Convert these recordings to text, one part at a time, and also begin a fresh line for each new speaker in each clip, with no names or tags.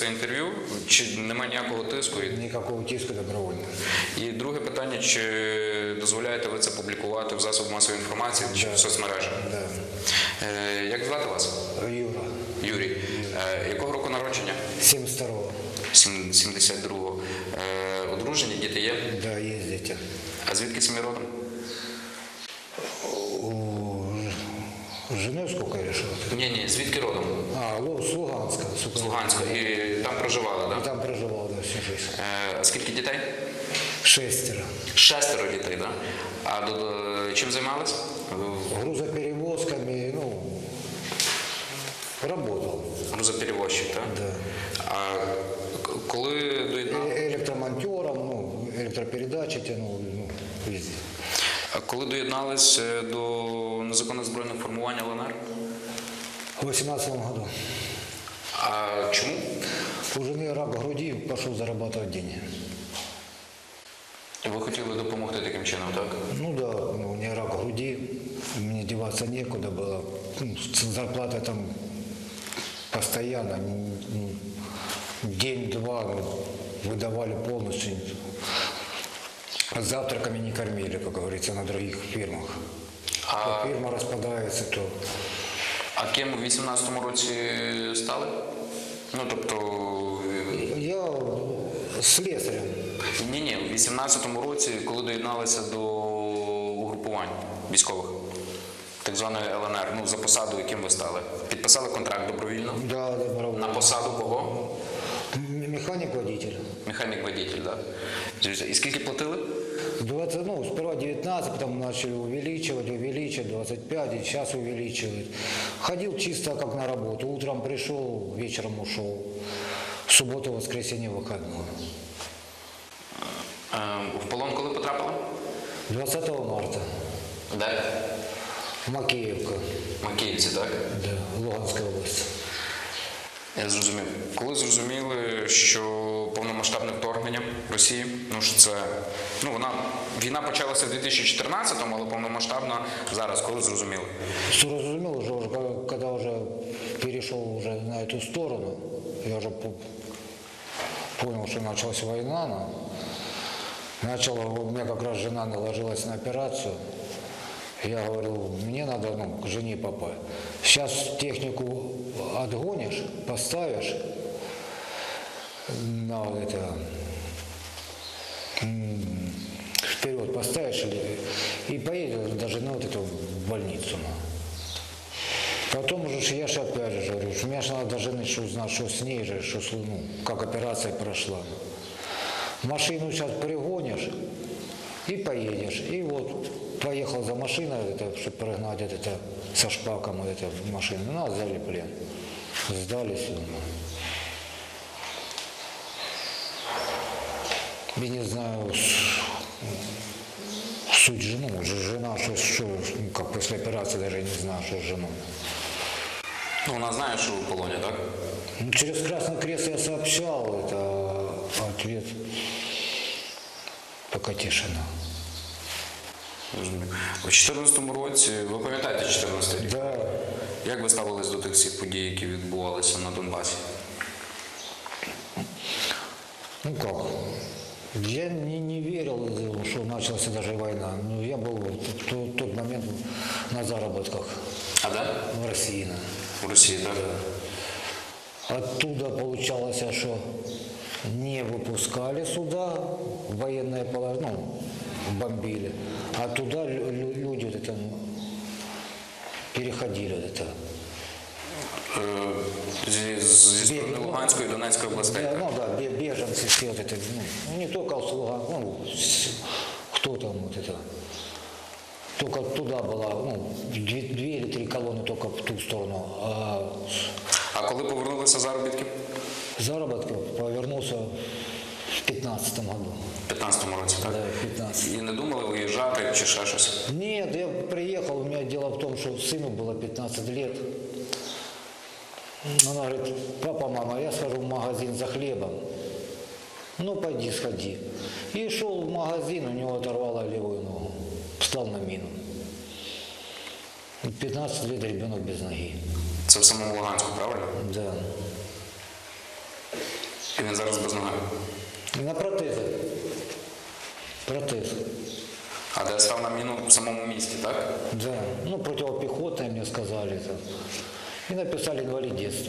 це інтерв'ю? Чи немає ніякого тиску?
Никакого тиска добровольно.
І друге питання, чи дозволяєте ви це публікувати в засобах масової інформації чи в соцмережах?
Да.
Як звати вас?
Юра.
Юрій. Якого року народження?
72-го.
72-го. Одружені, діти є?
Да, есть дети.
А звідки самі родом?
С женой сколько я решил?
Ні, звідки родом?
С Луганска.
З Луганська. І там проживали, так?
Там проживал, да, всю жизнь.
А скільки дітей?
6.
6 дітей, так? А чим займались?
Грузоперевозками, работал.
Грузоперевозчик, так?
Да.
А коли доєдналися?
Электромонтером, электропередачи тянул, везде.
А коли доєднались до незаконних збройних формувань ЛНР?
В 18 году.
А чому?
У жены рак груди, пошел зарабатывать деньги.
Ви хотіли допомогти таким чином, так?
Да, у меня рак груди, мне деваться некуда было. Зарплата там постоянно, день-два выдавали полностью. Завтраками не кормили, как говорится, на других фирмах. То фирма распадается, то...
А ким у 18-му році стали?
Я слесарем.
Ні, у 18-му році, коли доєдналися до угрупувань військових, так званої ЛНР, за посаду, яким ви стали? Підписали контракт добровільно?
Да, добровольно.
На посаду кого?
Механик-водитель.
Механік-водитель, так. І скільки платили?
20, сперва 19, потом начали увеличивать, 25, и сейчас увеличивают. Ходил чисто как на работу. Утром пришел, вечером ушел. В субботу, воскресенье, выходной.
В полон коли потрапили?
20 марта.
Де?
Макеевка.
Макіївці, так?
Да, Луганская область.
Я зрозумів. Коли зрозуміли, що повномасштабне вторгнення Росії, війна почалася в 2014-му, але повномасштабна зараз, коли зрозуміли?
Разумел уже, когда уже перешел уже на эту сторону, я уже понял, что началась война. У меня как раз жена наложилась на операцию. Я говорил, мне надо к жене попасть. Сейчас технику отгонишь, поставишь на вперед поставишь и поедешь даже на эту больницу. Потом уже я же опять же говорю, что мне же надо до жены узнать, что с ней же, как операция прошла. Машину сейчас пригонишь и поедешь. И поехал за машиной, чтобы прогнать со шпаком машину. Нас взяли плен. Сдали сюда. Я не знаю суть жены. Жена, как после операции даже не знаю, что с женой.
Вона знає, що ви в полоні, так?
Через Красный Крест я сообщал, это ответ пока тишина.
У 2014 році, ви пам'ятаєте 2014 рік?
Да.
Як ви ставились до тих всіх подій, які відбувалися на Донбасі?
Как? Я не верил, что началась даже война. Я был в тот момент на заработках.
А де?
В России.
В Росії, так?
Оттуда получалось, что не выпускали сюда, военное положение, бомбили, а туда люди переходили.
Зі сторони Луганської і Донецької областей, так?
Беженцы все не только с Луганска, кто там только туда была, 2 или 3 колонны только в ту сторону.
А коли повернулися заробітки?
Заработков повернулся в 15 году.
В 15-му році, так?
Да, в 15.
І не думали виїжджати чи ще щось?
Нет, я приехал, у меня дело в том, что сыну было 15 лет. Она говорит, папа, мама, я схожу в магазин за хлебом. Пойди, сходи. И шел в магазин, у него оторвало левую ногу. Встал на мину. 15 лет ребенок без ноги.
Це в самому Луганську, правильно?
Да.
І він зараз без ноги.
На протезы. Протез.
А де став на міну в самому місті, так?
Да. Ну, противопехотное мне сказали. Это. И написали инвалид детства.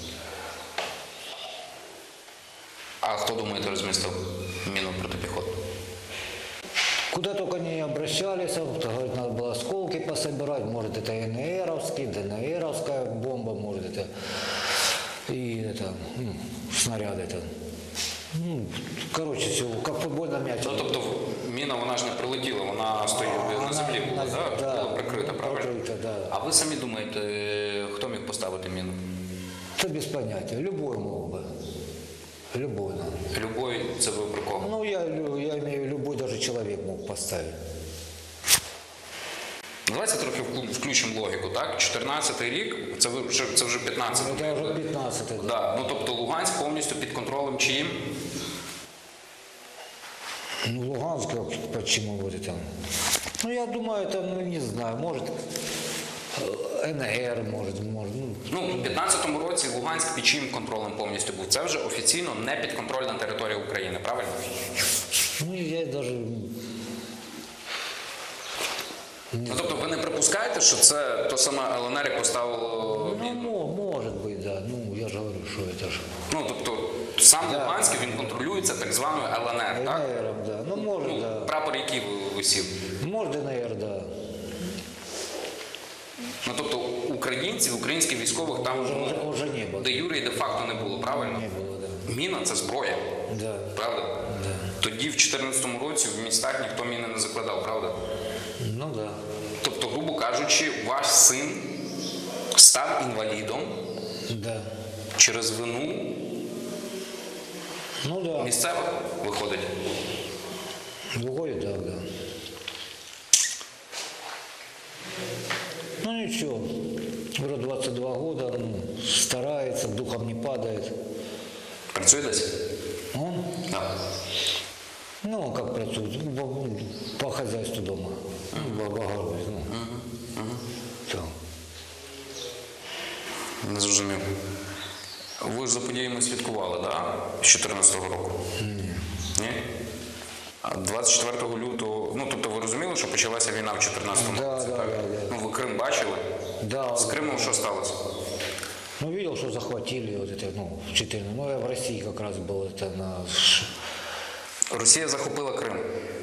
А хто, думаєте, розмістив міну протипіхотну?
Куда только не обращались, говорит, надо было осколки пособирать, может это НРовский, ДНРовская бомба, может это и это, снаряд это. Ну, короче, все, как футбольный мяч.
Ну, тобто міна, вона ж не прилетіла, вона стоїть на землі була, була прикрита, правильно?
Прикрита, да.
А ви самі думаєте, хто міг поставити міну?
Это без понятия, любой мог бы. Любой, да.
Любой, це ви про кого?
Ну, я имею любой даже человек мог поставить.
Давайте трохи включимо логіку, так? 14-й рік, це вже 15-й.
Это уже 15-й, да.
Да. Ну, тобто Луганськ повністю під контролем чиїм?
Ну, Луганск, почему вот это? Ну, я думаю, это, ну, не знаю, может, НР, может.
Ну, в 15-му році Луганськ під чиїм контролем повністю був? Це вже офіційно не підконтрольна територія України, правильно?
Ну, я даже...
Ну, тобто ви не припускаєте, що це то саме ЛНР, яке поставило
Ну,
міну?
может быть, да. Ну, я же говорю, что это же...
Ну, тобто сам Луганськ, він контролюється так званою ЛНР, так?
НР, да. Ну, может,
Ну,
да.
прапор який висів?
Может, НР, да.
Ну, тобто українців, українських військових там
Уже не было.
де юре і де факто не було, правильно?
Не было, да.
Міна – це зброя,
Да.
правда? Тоді в 2014 році в містах ніхто міни не закладав, правда?
Ну, да.
Тобто, грубо кажучи, ваш син став інвалідом
Да.
через вину
Ну, да.
місцевих, виходить.
Другой, да, да. Ну, ничего. Уже 22 года, ну, старается, духом не падает.
Працює десь?
Он?
Так.
Ну, как працует? Ну, по хозяйству дома. Ну, в огороде, ну. Так.
Не зрозумів. Ви ж за подіями слідкували, так? З 2014 року? Ні. А 24 лютого, ну, тобто ви розуміли, що почалася війна в 2014
Да,
році,
да,
так?
да, да.
Ну, ви Крим бачили?
Да.
З Кримом що сталося?
Ну, видел, что захватили вот это, ну, в 14. Ну, я в России как раз был это на...
Росія захопила Крим.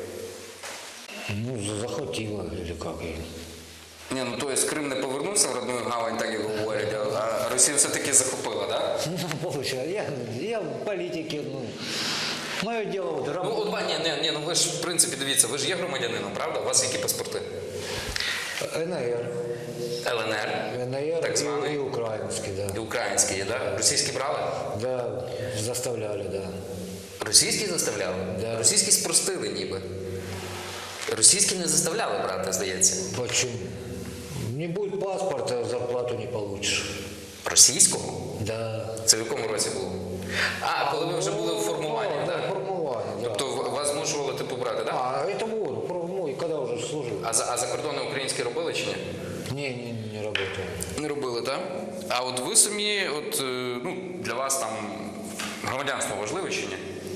Ну, захватила, или как.
Ні, ну то есть Крим не повернувся в родную гавань, так як говорять, а Росія все-таки захопила, так?
Ну, получается, я в политике, ну, мое дело вот
Ну,
работать.
от, ні, ну ви ж, в принципі, дивіться, ви ж є громадянином, правда? У вас які паспорти?
НР.
ЛНР,
НР
так званий,
и украинский, да.
і українські є, так? Російські брали?
Да, заставляли, да.
Російські заставляли?
Да.
Російські спростили ніби. Російські не заставляли брати, здається.
Почему? Не будет паспорта, зарплату не получишь.
Російського?
Да.
Це в якому році було? А, коли ви вже були у формуванні,
Да,
так?
формування, да.
Тобто вас змушували типу брати, так?
А, это вот, ну, и когда уже служил.
А за кордони українські робили чи ні?
Не работал.
Не робили, так? А от ви самі, от, ну, для вас там громадянство важливе чи ні?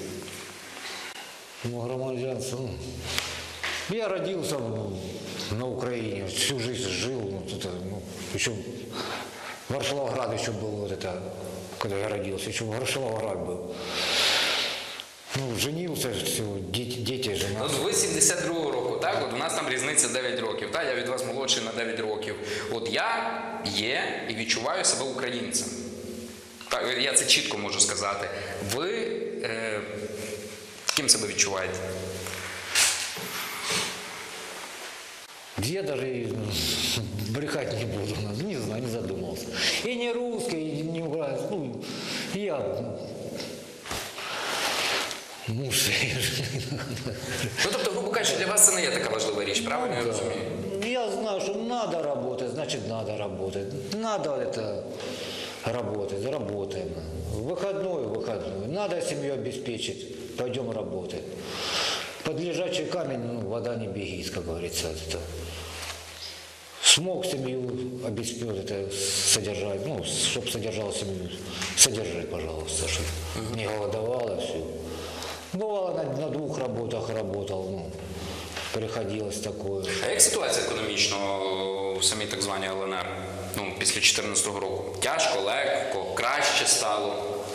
Ну, громадянство, ну, я родился на Украине, всю жизнь жил, ну, это, ну, еще Варшавоград еще был, вот это, когда я родился, еще Варшавоград был. Ну, женился, все, дети, жена.
От ви 72-го року, так? От у нас там різниця 9 років, так? Я від вас молодший на 9 років. От я є і відчуваю себе українцем. Так, я це чітко можу сказати. Ви ким себе відчуваєте?
Я даже брехать не буду, не знаю, не задумался. И не русский, и не украинский, ну, я муж.
Ну, тобто, грубо кажучи, для вас це не є така важлива річ, правильно я розумію?
Я знаю, что надо работать, значит надо работать. Надо это работать, работаем. Выходной. Надо семью обеспечить, пойдем работать. Под лежачий камень, ну, вода не бегит, как говорится. Это. смог семью обеспечить, это содержать, ну, чтобы содержал семью. Содержи, пожалуйста, чтобы не голодовала, все. Бывало, на 2 работах работал, ну, приходилось такое.
А як ситуація економічно в самій так званій ЛНР? Ну, після 2014 року? Тяжко, легко, краще стало?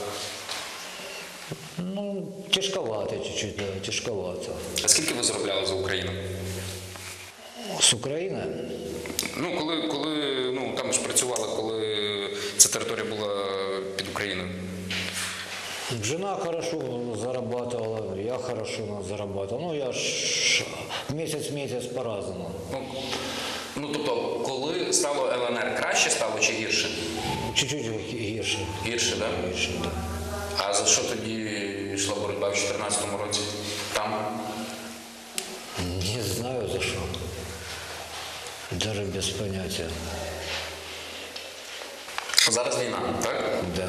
Ну, тяжковато чуть-чуть, да, тяжковато.
А скільки ви заробляли за Україну?
С Украины?
Ну, коли ну, там ж працювали, коли ця територія була під Україною.
Жена хорошо зарабатывала, я хорошо зарабатывал. Ну, я ж месяц в месяц по-разному.
Ну, тобто, коли стало ЛНР, краще стало чи гірше?
Чуть-чуть гірше.
Гірше, так? Да?
Гірше, да.
А за що тоді йшла боротьба в 2014 році? Там?
Не знаю за что. Даже без понятия.
Зараз війна, так?
Да,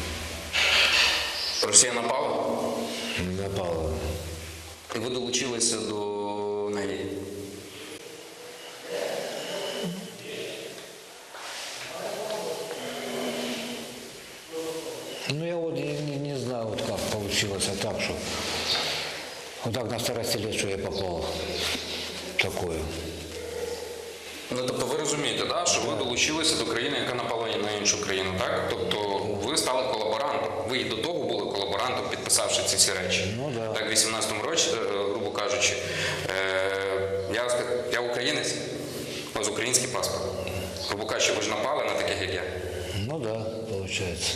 Росія напала?
напало.
І ви долучилися до неї?
Ну, я вот не знаю, вот как получилось так, что вот так на старости лет, что я попал в такое.
Ну, тобто ви розумієте, да, що ви долучилися до країни, яка напала на іншу країну, так? Тобто ви стали колаборантом. Ви і до того були колаборантом, підписавши ці всі речі.
Ну, да.
Так, в 18-му році, грубо кажучи, я українець, у вас український паспорт. Грубо кажучи, ви ж напали на таких, як я.
Ну да, получается.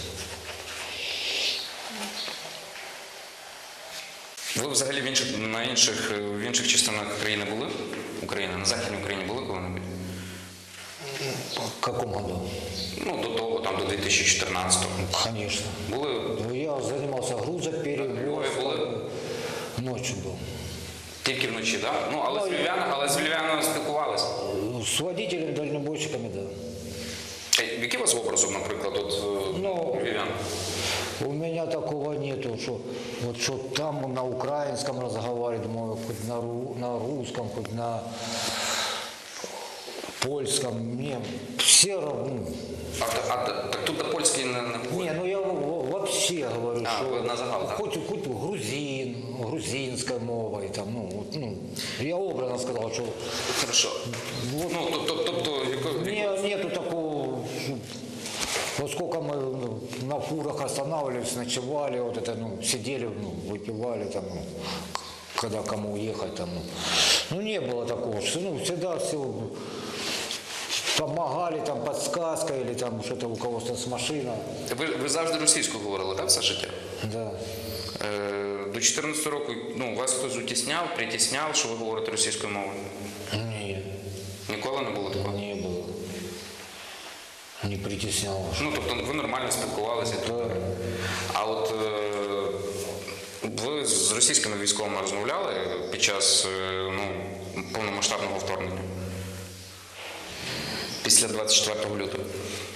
Ви взагалі в інших частинах країни були? України, на Західній Україні були коли-небудь?
В каком году?
Ну, до того, там, до 2014-го.
Конечно.
Були?
Ну, я занимался грузоперевозкой.
Львові були?
Ночью был.
Тільки вночі, так? Да? Ну, але з львів'янами спілкувалися.
С водителями, дальнобойщиками, да.
Який у вас образ, наприклад, от
Ну,
львів'ян?
У меня такого нету, что вот что там на украинском разговаривать, думаю, хоть на русском, хоть на польском. Мне все равно.
Так тут до польської не
Не, ну я вообще говорю,
А,
что
вы на загал, да?
хоть грузинской мовой, там, ну, я образно сказал, что
Хорошо. Ну, тобто,
нету такого, вот сколько мы на фурах останавливались, ночевали, вот это, сидели, выпивали, там, когда кому уехать, там, не было такого, что, всегда все помогали, там, подсказкой, или там что-то у кого-то с машина.
ви завжди російською говорили, так, все життя?
Да.
До 14 року, вас хтось утісняв, притісняв, що ви говорите російською мовою?
Ні,
Ніколи не було такого?
не було. Не притісняв.
Тобто ви нормально спілкувалися?
Да.
А от ви з російськими військовими розмовляли під час повномасштабного вторгнення? Після 24 лютого?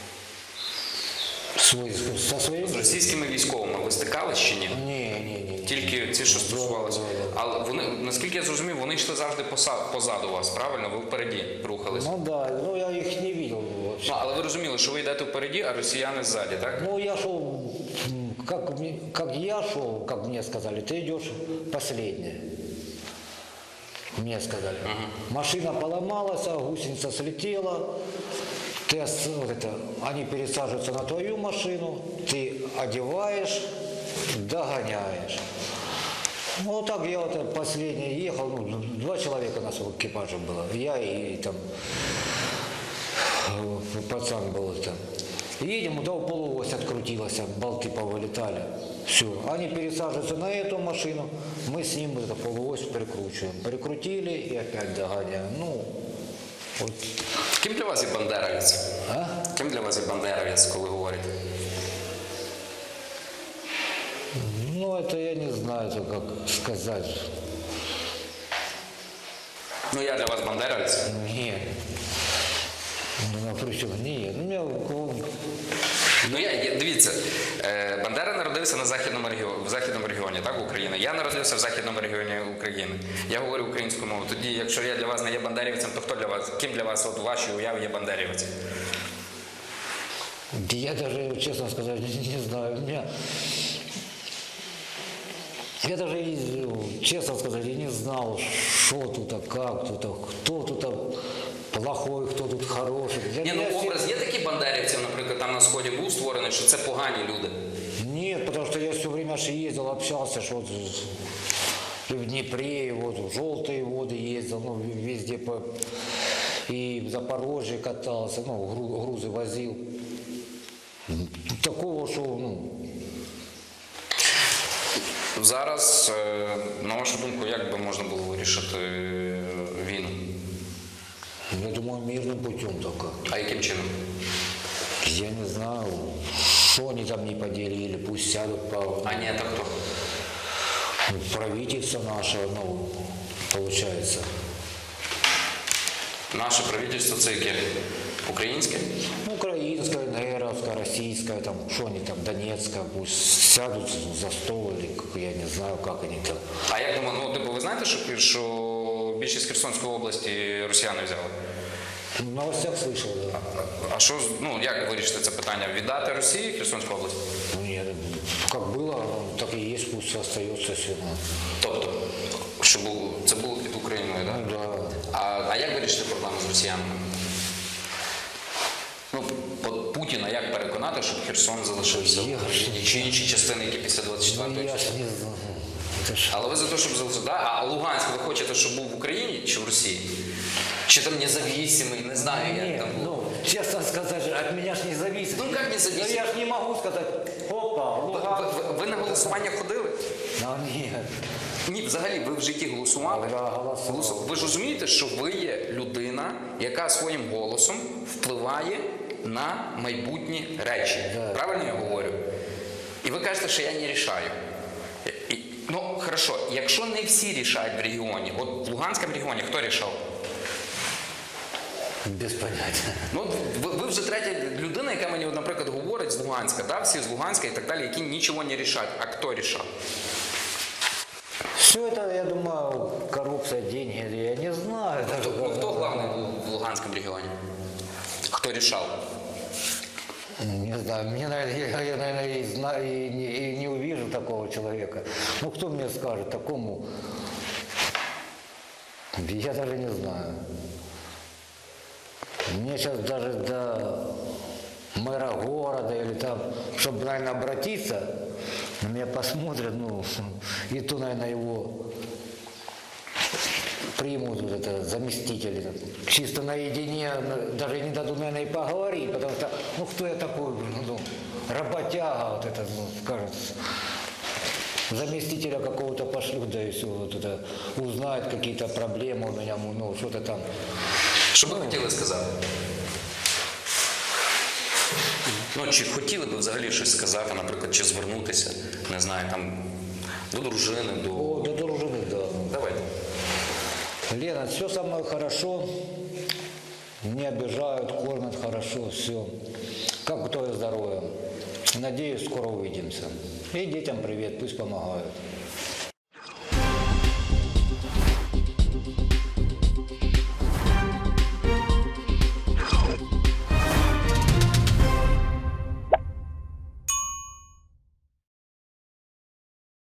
Со своїм?
З російськими військовими ви стикались чи ні?
Ні.
Тільки ці, що стосувалися.
Да.
Але вони, наскільки я зрозумів, вони йшли завжди позаду вас, правильно? Ви впереді рухалися.
Ну да, я их не видел вообще.
Але ви розуміли, що ви йдете впереді, а росіяни ззаді, так?
Я шел, как я шел, как мне сказали, ты идешь последний. Мне сказали. Машина поломалась, гусеница слетела. Они пересаживаются на твою машину, ты одеваешь, догоняешь. Вот так я последний ехал, 2 человека у нас в экипаже было. Я и там пацан был там. Едем, да, полуось открутилась, болты повылетали. Все. Они пересаживаются на эту машину, мы с ним эту полуось прикручиваем. Прикрутили и опять догоняем. Вот.
Ким для вас є бандеровець?
А?
Ким для вас є бандеровець, коли говорите?
Это я не знаю, как сказать.
Я для вас бандеровець?
Нет. Причем нет.
Дивіться, Бандера народився народився в західному регіоні, так, України. Я народився в західному регіоні України. Я говорю українською мовою. Тоді, якщо я для вас не є бандерівцем, то хто для вас? Ким для вас от, у вашій уяві є бандерівець?
Я даже, честно сказать, не знаю. Я даже, честно сказать, я не знал, что тут, как тут, кто тут плохой, кто тут хороший.
Ні, ну образ є такі бандерівців, наприклад, там на Сході був створений, що це погані люди.
Нет, потому что я все время же ездил, общался, что вот и в Днепре, и вот в Желтые воды ездил, ну, везде и в Запорожье катался, ну, грузы возил. Такого, что, ну,
Зараз, на вашу думку, як би можна було вирішити війну?
я думаю, мирным путем только.
А яким чином?
Я не знаю, что они там не поделили, пусть сядут по...
А ні, так хто?
Правительство наше, ну, получается.
Наше правительство це яке? Українське?
Ну, украинское, НРовское, российское, там, что они там, Донецкое, пусть сядут за стол или, я не знаю, как они там.
А як думаю, ну, типу, ви знаєте, що більшість Херсонської області росіяни взяли?
В новостях слышал, да.
А що, ну, як вирішити це питання? Віддати Росії Херсонську область?
Ну, нет, как было, так и есть, пусть остается все.
Тобто, що це було під Україною, так?
Ну, да.
А як вирішити проблему з росіянами? Ну, от Путіна як переконати, щоб Херсон залишився в Україні? Чи інші частини, які після 24-го?
Ну, я ж не знаю. Это ж...
Але ви за те, щоб залишити, да? А Луганськ ви хочете, щоб був в Україні чи в Росії? Чи там независимий, не знаю, як
Нет,
там було.
ну, честно сказать, от меня ж не зависит.
Ну, как не зависит?
Ну, я ж не могу сказать, опа, Луганск.
Ви на голосування ходили?
Ну, нет.
Ні, взагалі, ви в житті голосували?
Да, голосував.
Ви ж розумієте, що ви є людина, яка своїм голосом впливає на майбутні речі.
Да.
Правильно я говорю? І ви кажете, що я не рішаю. Ну, хорошо, якщо не всі рішають в регіоні, от в Луганському регіоні хто рішав?
Без понятия.
Ну, ви вже третя людина, яка мені, от, наприклад, говорить з Луганська, да? Всі з Луганська і так далі, які нічого не рішають. А хто рішав?
Все это, я думаю, коррупция, деньги, я не знаю. Даже,
Ну, хто главний був в Луганському регіоні? Хто рішав?
Не знаю, мне, наверное, я, наверное, и, знаю, и не увижу такого человека. Ну, кто мне скажет такому? Я даже не знаю. Мне сейчас даже до мэра города или там, чтобы, наверное, обратиться, на меня посмотрят, ну, и то, наверное, его примут вот это, заместители, чисто наедине, даже не дадут, наверное, и поговорить, потому что, ну, кто я такой, ну, работяга, вот это, ну, кажется. Заместителя какого-то пошлют, да и все, вот это, узнают какие-то проблемы у меня, ну, что-то там.
Що би хотіли сказати? Ну, чи хотіли би взагалі щось сказати, наприклад, чи звернутися, не знаю, там, до дружини, до...
О, до дружины, да.
Давайте.
Лена, все со мной хорошо, не обижают, кормят хорошо, все. Как у твое здоровье? Надеюсь, скоро увидимся. И детям привет, пусть помогают.